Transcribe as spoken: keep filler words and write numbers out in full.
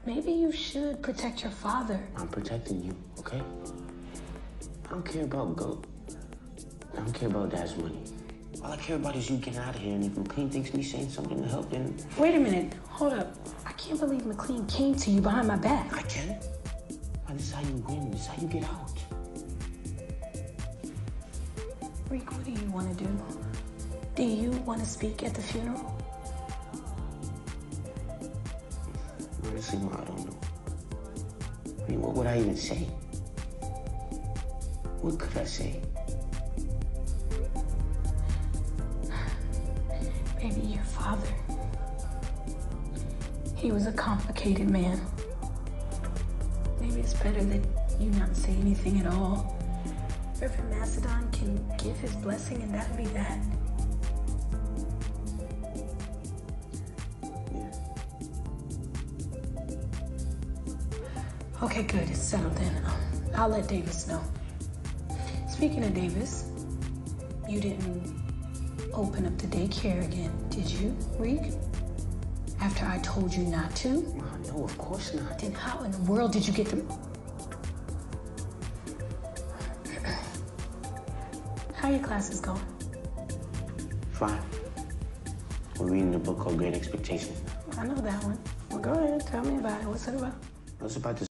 maybe you should protect your father. I'm protecting you, okay? I don't care about gold. I don't care about Dad's money. All I care about is you getting out of here, and if McLean thinks me saying something to help, then... Wait a minute. Hold up. I can't believe McLean came to you behind my back. I can. This is how you win. This is how you get out. Rick, what do you want to do? Do you want to speak at the funeral? Honestly, Ma, I don't know. I mean, what would I even say? What could I say? Maybe your father. He was a complicated man. Maybe it's better that you not say anything at all. Reverend Macedon can give his blessing and that'll be that. Yeah. Okay, good. It's settled then. I'll let Davis know. Speaking of Davis, you didn't open up the daycare again, did you, Reek? After I told you not to? Ma, no, of course not. Then how in the world did you get them? How are your classes going? Fine. We're reading a book called Great Expectations. I know that one. Well, go ahead. Tell me about it. What's it about? It's about this